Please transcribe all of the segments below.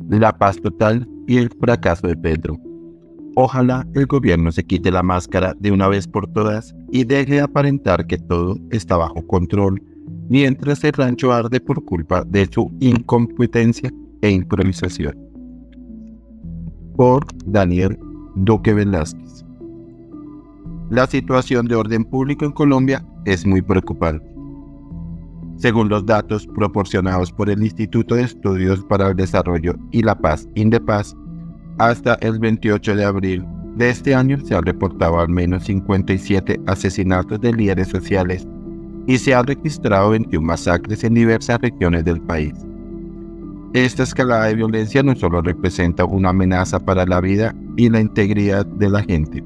la paz total y el fracaso de Petro. Ojalá el gobierno se quite la máscara de una vez por todas y deje de aparentar que todo está bajo control, mientras el rancho arde por culpa de su incompetencia e improvisación. Por Daniel Duque Velázquez. La situación de orden público en Colombia es muy preocupante. Según los datos proporcionados por el Instituto de Estudios para el Desarrollo y la Paz, INDEPAZ, hasta el 28 de abril de este año se han reportado al menos 57 asesinatos de líderes sociales y se han registrado 21 masacres en diversas regiones del país. Esta escalada de violencia no solo representa una amenaza para la vida y la integridad de la gente,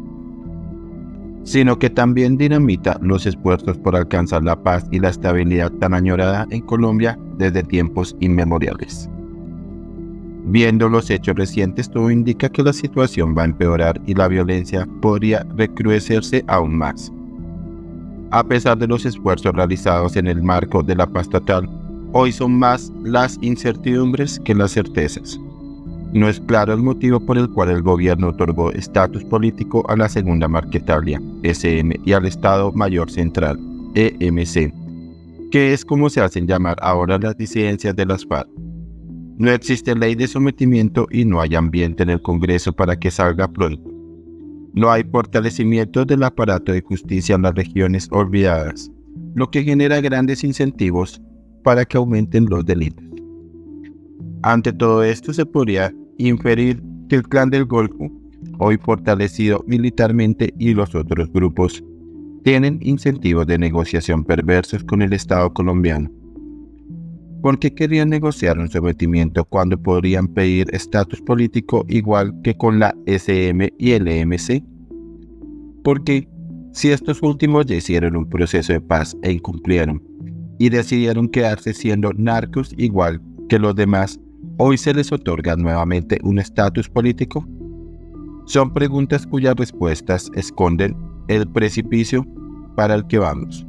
sino que también dinamita los esfuerzos por alcanzar la paz y la estabilidad tan añorada en Colombia desde tiempos inmemoriales. Viendo los hechos recientes, todo indica que la situación va a empeorar y la violencia podría recrudecerse aún más. A pesar de los esfuerzos realizados en el marco de la paz total, hoy son más las incertidumbres que las certezas. No es claro el motivo por el cual el gobierno otorgó estatus político a la Segunda Marquetalia, SM, y al Estado Mayor Central, EMC, que es como se hacen llamar ahora las disidencias de las FARC. No existe ley de sometimiento y no hay ambiente en el Congreso para que salga pronto. No hay fortalecimiento del aparato de justicia en las regiones olvidadas, lo que genera grandes incentivos para que aumenten los delitos. Ante todo esto se podría inferir que el Clan del Golfo, hoy fortalecido militarmente, y los otros grupos tienen incentivos de negociación perversos con el Estado colombiano. ¿Por qué querían negociar un sometimiento cuando podrían pedir estatus político igual que con la SM y el EMC? Porque si estos últimos ya hicieron un proceso de paz e incumplieron, y decidieron quedarse siendo narcos igual que los demás, ¿hoy se les otorga nuevamente un estatus político? Son preguntas cuyas respuestas esconden el precipicio para el que vamos.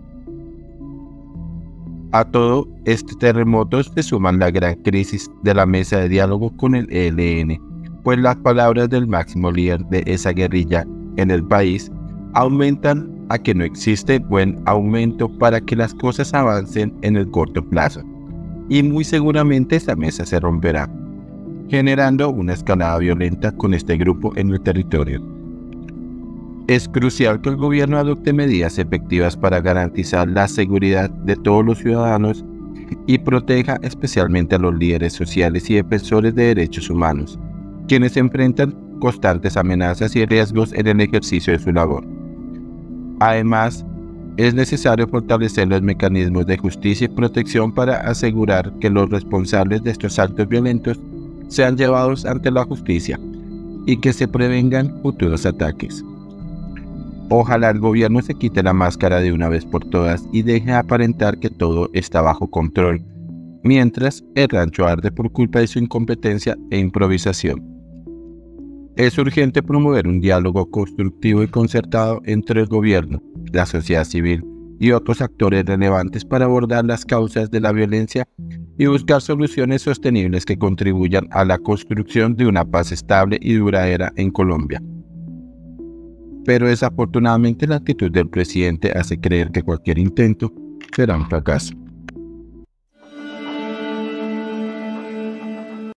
A todo este terremoto se suman la gran crisis de la mesa de diálogo con el ELN, pues las palabras del máximo líder de esa guerrilla en el país aumentan a que no existe buen aumento para que las cosas avancen en el corto plazo, y muy seguramente esa mesa se romperá, generando una escalada violenta con este grupo en el territorio. Es crucial que el gobierno adopte medidas efectivas para garantizar la seguridad de todos los ciudadanos y proteja especialmente a los líderes sociales y defensores de derechos humanos, quienes enfrentan constantes amenazas y riesgos en el ejercicio de su labor. Además, es necesario fortalecer los mecanismos de justicia y protección para asegurar que los responsables de estos actos violentos sean llevados ante la justicia y que se prevengan futuros ataques. Ojalá el gobierno se quite la máscara de una vez por todas y deje de aparentar que todo está bajo control, mientras el rancho arde por culpa de su incompetencia e improvisación. Es urgente promover un diálogo constructivo y concertado entre el gobierno, la sociedad civil y otros actores relevantes para abordar las causas de la violencia y buscar soluciones sostenibles que contribuyan a la construcción de una paz estable y duradera en Colombia. Pero desafortunadamente la actitud del presidente hace creer que cualquier intento será un fracaso.